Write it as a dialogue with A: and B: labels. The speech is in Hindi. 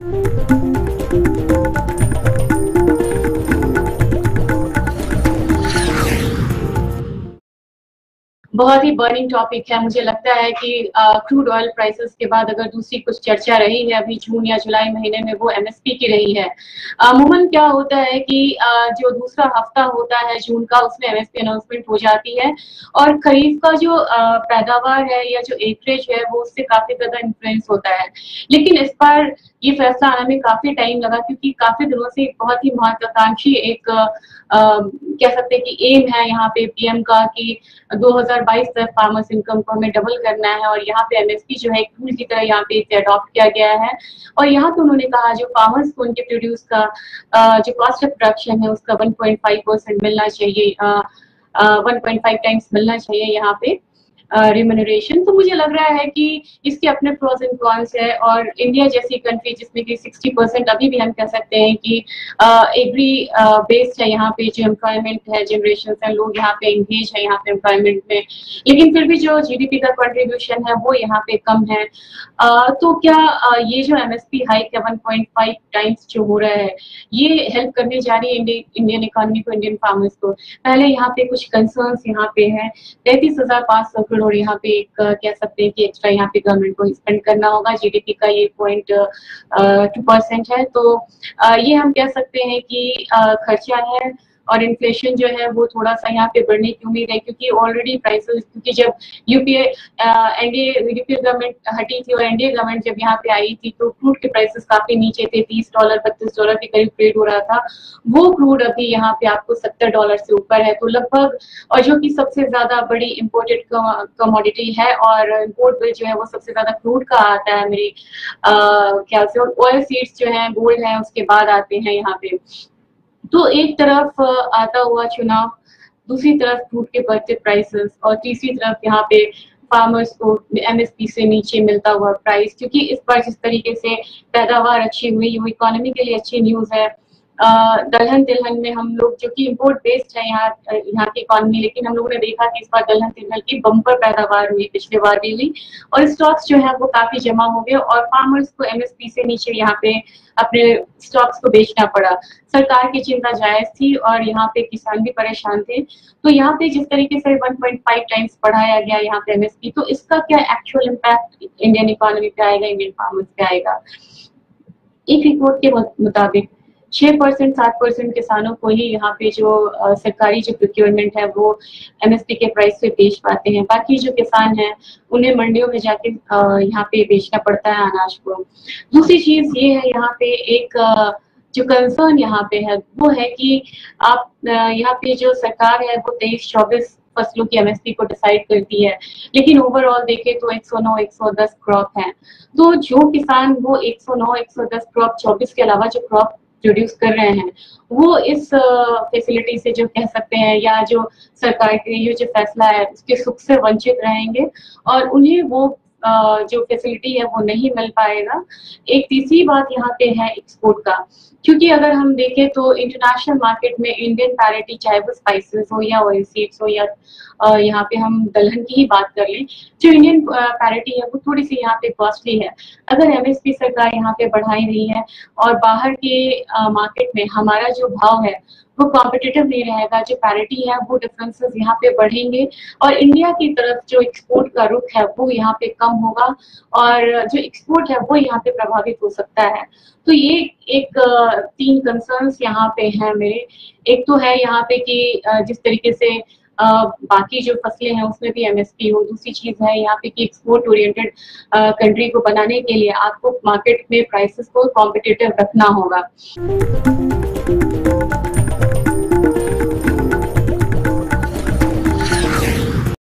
A: बहुत ही बर्निंग टॉपिक है। मुझे लगता है कि क्रूड ऑयल प्राइसेस के बाद अगर दूसरी कुछ चर्चा रही है अभी जून या जुलाई महीने में, वो एमएसपी की रही है। अमूमन क्या होता है कि जो दूसरा हफ्ता होता है जून का, उसमें एमएसपी अनाउंसमेंट हो जाती है और खरीफ का जो पैदावार है या जो एकरेज है वो उससे काफी ज्यादा इन्फ्लुएंस होता है। लेकिन इस बार ये फैसला आने में काफी टाइम लगा, क्योंकि काफी दिनों से एक बहुत ही महत्वाकांक्षी एक कह सकते हैं कि एम है यहाँ पे पीएम का कि 2022 तक फार्मर्स इनकम को हमें डबल करना है, और यहाँ पे एमएसपी जो है एक टूल की तरह यहाँ पे इसे अडॉप्ट किया गया है। और यहाँ पे उन्होंने कहा जो फार्मर्स को उनके प्रोड्यूस का जो कॉस्ट ऑफ प्रोडक्शन है उसका 1.5% मिलना चाहिए, 1.5 टाइम्स मिलना चाहिए यहाँ पे रिम्यूनरेशन। तो मुझे लग रहा है कि इसके अपने प्रोस एंड कॉन्स है, और इंडिया जैसी कंट्री जिसमें कि 60% अभी भी हम कह सकते हैं कि एग्री बेस्ड है, यहाँ पे जो एम्प्लॉयमेंट है, जनरेशन है, लोग यहाँ पे एंगेज है यहाँ पे एम्प्लॉयमेंट में, लेकिन फिर भी जो जीडीपी का कंट्रीब्यूशन है वो यहाँ पे कम है। तो क्या ये जो एमएसपी हाइक है 1.5 टाइम्स जो हो रहा है, ये हेल्प करने जा रही है इंडियन इकोनॉमी को, इंडियन फार्मर्स को? पहले यहाँ पे कुछ कंसर्न्स यहाँ पे है। 33,500 करोड़ यहाँ पे एक कह सकते हैं कि एक्स्ट्रा यहाँ पे गवर्नमेंट को स्पेंड करना होगा। जीडीपी का ये 0.2% है, तो ये हम कह सकते हैं कि खर्चा है, और इन्फ्लेशन जो है वो थोड़ा सा यहाँ पे बढ़ने की उम्मीद है, क्योंकि ऑलरेडी प्राइसेस, क्योंकि जब एनडीए गवर्नमेंट हटी थी और एनडीए गवर्नमेंट जब यहाँ पे आई थी तो क्रूड के प्राइसेस काफी नीचे थे, $30 $32 के करीब ट्रेड हो रहा था। वो क्रूड अभी यहाँ पे आपको $70 से ऊपर है, तो लगभग, और जो कि सबसे ज्यादा बड़ी इम्पोर्टेड कमोडिटी है, और इम्पोर्ट बिल जो है वो सबसे ज्यादा क्रूड का आता है मेरी ख्याल से, और ऑयल सीड्स जो है, गोल्ड है, उसके बाद आते हैं यहाँ पे। तो एक तरफ आता हुआ चुनाव, दूसरी तरफ क्रूड के बढ़ते प्राइसेस, और तीसरी तरफ यहाँ पे फार्मर्स को एमएसपी से नीचे मिलता हुआ प्राइस, क्योंकि इस बार जिस तरीके से पैदावार अच्छी हुई वो इकोनॉमी के लिए अच्छी न्यूज है। दलहन तिलहन में हम लोग, जो कि इम्पोर्ट बेस्ड है यहाँ की इकोनॉमी, लेकिन हम लोगों ने देखा कि इस बार दलहन तिलहन की बम्पर पैदावार हुई, पिछले बार भी हुई, और स्टॉक्स जो है वो काफी जमा हो गए, और फार्मर्स को एमएसपी से नीचे यहाँ पे अपने स्टॉक्स को बेचना पड़ा। सरकार की चिंता जायज थी और यहाँ पे किसान भी परेशान थे। तो यहाँ पे जिस तरीके से 1.5 टाइम्स बढ़ाया गया यहाँ पे एमएसपी, तो इसका क्या एक्चुअल इम्पैक्ट इंडियन इकोनॉमी पे आएगा, इंडियन फार्मर्स पे आएगा? एक रिपोर्ट के मुताबिक 6% 7% किसानों को ही यहाँ पे जो सरकारी जो प्रोक्योरमेंट है वो एमएसपी के प्राइस पे बेच पाते हैं। बाकी जो किसान हैं उन्हें मंडियों में जाके यहाँ पे बेचना पड़ता है अनाज को। दूसरी चीज ये है, यहाँ पे एक जो कंसर्न यहाँ पे है वो है कि आप यहाँ पे जो सरकार है वो 23-24 फसलों की एमएसपी को डिसाइड करती है, लेकिन ओवरऑल देखें तो 109 110 क्रॉप हैं। तो जो किसान वो 109 110 क्रॉप 24 के अलावा जो क्रॉप प्रोड्यूस कर रहे हैं, वो इस फैसिलिटी से जो कह सकते हैं, या जो सरकार के ये जो फैसला है उसके सुख से वंचित रहेंगे, और उन्हें वो जो फैसिलिटी है वो नहीं मिल पाएगा। एक तीसरी बात यहाँ पे है एक्सपोर्ट का, क्योंकि अगर हम देखें तो इंटरनेशनल मार्केट में इंडियन पैरिटी, चाहे वो स्पाइसेस हो या ऑयल सीड्स हो, या यहाँ पे हम दलहन की ही बात कर लें, जो इंडियन पैरिटी है वो थोड़ी सी यहाँ पे कॉस्टली है। अगर एमएसपी सरकार यहाँ पे बढ़ाई रही है और बाहर के मार्केट में हमारा जो भाव है वो कॉम्पिटिटिव नहीं रहेगा, जो पैरिटी है वो डिफरेंसेस यहाँ पे बढ़ेंगे, और इंडिया की तरफ जो एक्सपोर्ट का रुख है वो यहाँ पे कम होगा, और जो एक्सपोर्ट है वो यहाँ पे प्रभावित हो सकता है। तो ये एक 3 कंसर्न्स यहाँ पे हैं मेरे। एक तो है यहाँ पे कि जिस तरीके से बाकी जो फसलें हैं उसमें भी एमएसपी हो। दूसरी चीज है यहाँ पे कि एक्सपोर्ट ओरिएंटेड कंट्री को बनाने के लिए आपको मार्केट में प्राइसेस को कॉम्पिटिटिव रखना होगा।